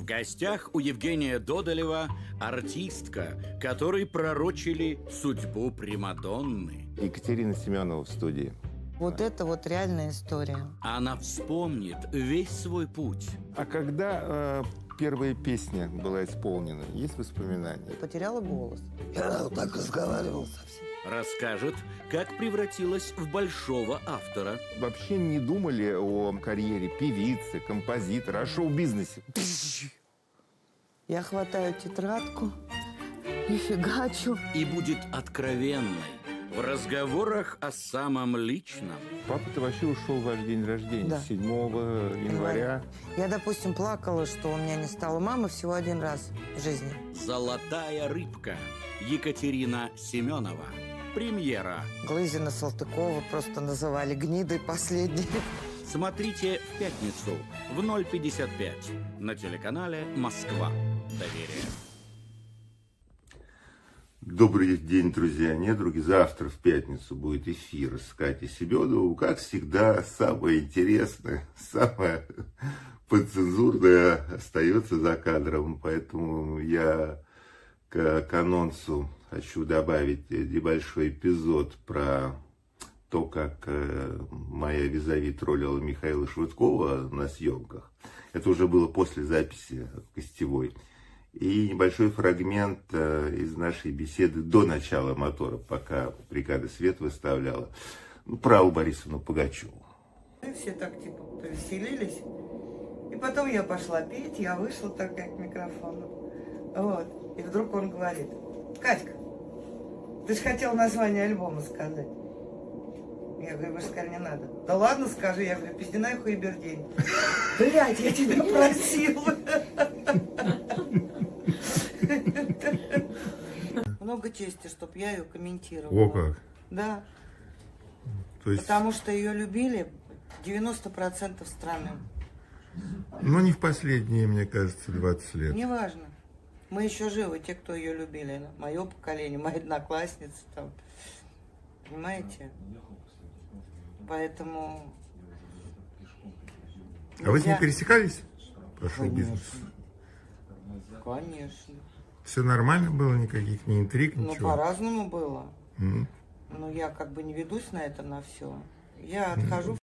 гостях у Евгения Додолева артистка, которой пророчили судьбу Примадонны. Екатерина Семенова в студии. Вот это вот реальная история. Она вспомнит весь свой путь. А когда первая песня была исполнена, есть воспоминания? Потеряла голос. Я вот так разговаривал совсем. Расскажет, как превратилась в большого автора. Вообще не думали о карьере певицы, композитора, о шоу-бизнесе? Я хватаю тетрадку и фигачу. И будет откровенной в разговорах о самом личном. Папа-то вообще ушел в ваш день рождения, Да. 7 января. Я, допустим, плакала, что у меня не стало мамы всего один раз в жизни. «Золотая рыбка» Екатерина Семенова. Премьера. Глызина, Салтыкова просто называли гнидой последней. Смотрите в пятницу в 0:55 на телеканале «Москва». Доверие. Добрый день, друзья, недруги. Завтра в пятницу будет эфир с Катей Семеновой. Как всегда, самое интересное, самое подцензурное остается за кадром. Поэтому я к анонсу хочу добавить небольшой эпизод про то, как моя визави троллила Михаила Швыдкова на съемках. Это уже было после записи гостевой. И небольшой фрагмент из нашей беседы до начала мотора, пока бригада «Свет» выставляла, про Аллу Борисовну Пугачеву. Все так типа повеселились. И потом я пошла петь, я вышла такая к микрофону. Вот. И вдруг он говорит: Катька, ты же хотела название альбома сказать. Я говорю: вы же сказали, не надо. Да ладно, скажи. Я говорю: Пиздиная хуебердень. Блядь, я тебя просила. Много чести, чтоб я ее комментировала. О как! Да. То есть, Потому что ее любили 90% страны. ну, не в последние, мне кажется, 20 лет. Неважно. Мы еще живы, те, кто ее любили. Мое поколение, мои одноклассницы там. Понимаете? Поэтому... А вы с ней пересекались по шоу-бизнесу? Конечно. Все нормально было, никаких ни интриг, Ну, ничего? по-разному было. М. Но я как бы не ведусь на это, на все. Я отхожу